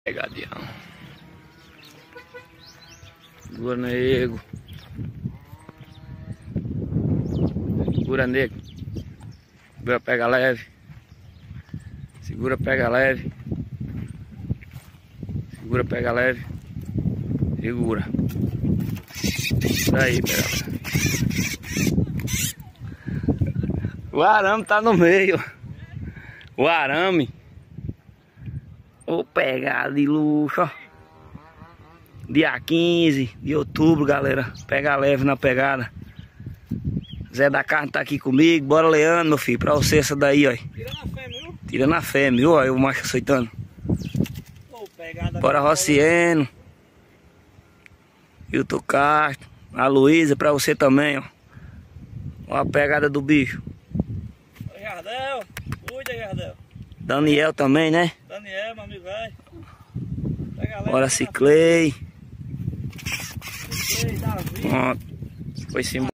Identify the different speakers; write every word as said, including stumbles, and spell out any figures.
Speaker 1: Pegadinha. Segura, nego. Segura, nego. Segura, pega leve. Segura, pega leve. Segura, pega leve. Segura. Aí, pega leve. O arame tá no meio. O arame. Ô, pegada de luxo, ó. Dia quinze de outubro, galera. Pega leve na pegada. Zé da Carne tá aqui comigo. Bora, Leandro, meu filho. Pra você essa daí, ó. Tira na fé, viu? Tira na fé, viu? Ó, o macho aceitando. Ô, pegada. Bora, Rocieno. Hilton Castro. A Luísa, pra você também, ó. Ó a pegada do bicho.
Speaker 2: Ô, Jardel. Cuida, Jardel.
Speaker 1: Daniel também, né?
Speaker 2: Daniel, meu amigo, velho.
Speaker 1: Bora, Ciclei.
Speaker 2: Ciclei, Davi.
Speaker 1: Pronto. Foi sim.